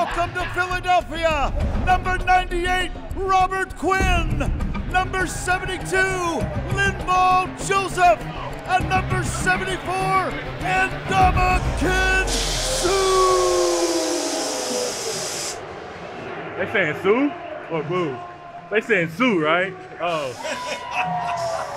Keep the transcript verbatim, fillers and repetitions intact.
welcome to Philadelphia, number ninety-eight, Robert Quinn, number seventy-two, Linval Joseph, and number seventy-four, Ndamukong Suh. They saying Sue or Boo? They saying Sue, right? Oh.